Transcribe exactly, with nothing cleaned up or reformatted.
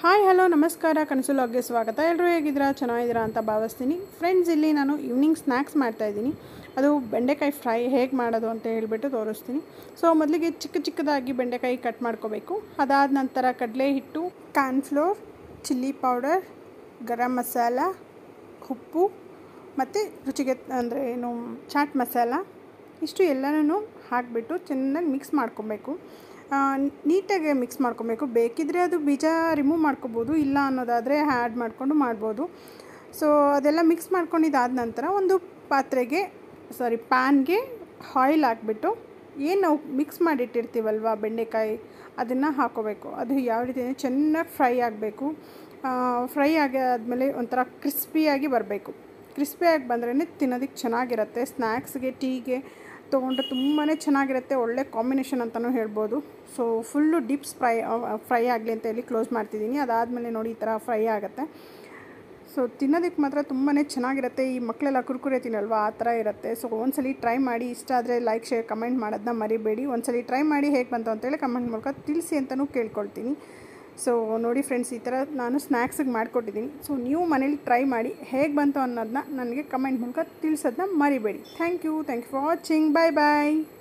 Hi hello ನಮಸ್ಕಾರ ಕನಸು ಲಾಗ್ಗೆ ಸ್ವಾಗತ. ಎಲ್ಲರೂ ಹೇಗಿದ್ದೀರಾ? ಚೆನ್ನಾಗಿದ್ದೀರಾ ಅಂತ ಭಾವಿಸ್ತೀನಿ. ಫ್ರೆಂಡ್ಸ್, ಇಲ್ಲಿ ನಾನು ಈವ್ನಿಂಗ್ ಸ್ನ್ಯಾಕ್ಸ್ ಮಾಡ್ತಾಯಿದ್ದೀನಿ. ಅದು ಬೆಂಡೆಕಾಯಿ ಫ್ರೈ ಹೇಗೆ ಮಾಡೋದು ಅಂತ ಹೇಳಿಬಿಟ್ಟು ತೋರಿಸ್ತೀನಿ. ಸೊ ಮೊದಲಿಗೆ ಚಿಕ್ಕ ಚಿಕ್ಕದಾಗಿ ಬೆಂಡೆಕಾಯಿ ಕಟ್ ಮಾಡ್ಕೋಬೇಕು. ಅದಾದ ನಂತರ ಕಡಲೆ ಹಿಟ್ಟು, cornflour, chilli powder, garam masala, ಉಪ್ಪು ಮತ್ತು ರುಚಿಗೆ ಅಂದರೆ ಏನು ಚಾಟ್ ಮಸಾಲ, ಇಷ್ಟು ಎಲ್ಲನೂ ಹಾಕಿಬಿಟ್ಟು ಚೆನ್ನಾಗಿ ಮಿಕ್ಸ್ ಮಾಡ್ಕೊಬೇಕು. ನೀಟಾಗಿ ಮಿಕ್ಸ್ ಮಾಡ್ಕೊಬೇಕು. ಬೇಕಿದ್ದರೆ ಅದು ಬೀಜ ರಿಮೂವ್ ಮಾಡ್ಕೋಬೋದು, ಇಲ್ಲ ಅನ್ನೋದಾದರೆ ಆ್ಯಡ್ ಮಾಡಿಕೊಂಡು ಮಾಡ್ಬೋದು. ಸೊ ಅದೆಲ್ಲ ಮಿಕ್ಸ್ ಮಾಡ್ಕೊಂಡಿದ್ದಾದ ನಂತರ ಒಂದು ಪಾತ್ರೆಗೆ ಸಾರಿ ಪ್ಯಾನ್ಗೆ ಆಯಿಲ್ ಹಾಕ್ಬಿಟ್ಟು ಏನು ನಾವು ಮಿಕ್ಸ್ ಮಾಡಿಟ್ಟಿರ್ತೀವಲ್ವ ಬೆಂಡೆಕಾಯಿ, ಅದನ್ನು ಹಾಕೋಬೇಕು. ಅದು ಯಾವ ರೀತಿ ಚೆನ್ನಾಗಿ ಫ್ರೈ ಆಗಬೇಕು. ಫ್ರೈ ಆಗಿ ಆದಮೇಲೆ ಒಂಥರ ಕ್ರಿಸ್ಪಿಯಾಗಿ ಬರಬೇಕು. ಕ್ರಿಸ್ಪಿಯಾಗಿ ಬಂದ್ರೇ ತಿನ್ನೋದಕ್ಕೆ ಚೆನ್ನಾಗಿರುತ್ತೆ. ಸ್ನ್ಯಾಕ್ಸ್ಗೆ, ಟೀಗೆ ತೊಗೊಂಡ್ರೆ ತುಂಬಾ ಚೆನ್ನಾಗಿರುತ್ತೆ. ಒಳ್ಳೆ ಕಾಂಬಿನೇಷನ್ ಅಂತಲೂ ಹೇಳ್ಬೋದು. So full deeps fry fry ಆಗಲಿ ಅಂತ ಹೇಳಿ ಕ್ಲೋಸ್ ಮಾಡ್ತಿದ್ದೀನಿ. ಅದಾದಮೇಲೆ ನೋಡಿ ಈ ಥರ ಫ್ರೈ ಆಗುತ್ತೆ. ಸೊ ತಿನ್ನೋದಕ್ಕೆ ಮಾತ್ರ ತುಂಬಾ ಚೆನ್ನಾಗಿರುತ್ತೆ. ಈ ಮಕ್ಕಳೆಲ್ಲ ಕುರ್ಕುರೆ ತಿನ್ನಲ್ವ, ಆ ಥರ ಇರುತ್ತೆ. ಸೊ ಒಂದ್ಸಲಿ ಟ್ರೈ ಮಾಡಿ. ಇಷ್ಟ ಆದರೆ ಲೈಕ್, ಶೇರ್, ಕಮೆಂಟ್ ಮಾಡೋದನ್ನ ಮರಿಬೇಡಿ. ಒಂದ್ಸಲಿ ಟ್ರೈ ಮಾಡಿ ಹೇಗೆ ಬಂತು ಅಂತೇಳಿ ಕಮೆಂಟ್ ಮೂಲಕ ತಿಳಿಸಿ ಅಂತಲೂ ಕೇಳ್ಕೊಳ್ತೀನಿ. ಸೊ ನೋಡಿ ಫ್ರೆಂಡ್ಸ್, ಈ ಥರ ನಾನು ಸ್ನ್ಯಾಕ್ಸಿಗೆ ಮಾಡಿಕೊಟ್ಟಿದ್ದೀನಿ. ಸೊ ನೀವು ಮನೇಲಿ ಟ್ರೈ ಮಾಡಿ ಹೇಗೆ ಬಂತು ಅನ್ನೋದನ್ನ ನನಗೆ ಕಮೆಂಟ್ ಮೂಲಕ ತಿಳಿಸೋದನ್ನ ಮರಿಬೇಡಿ. Thank you thank you for watching. Bye bye.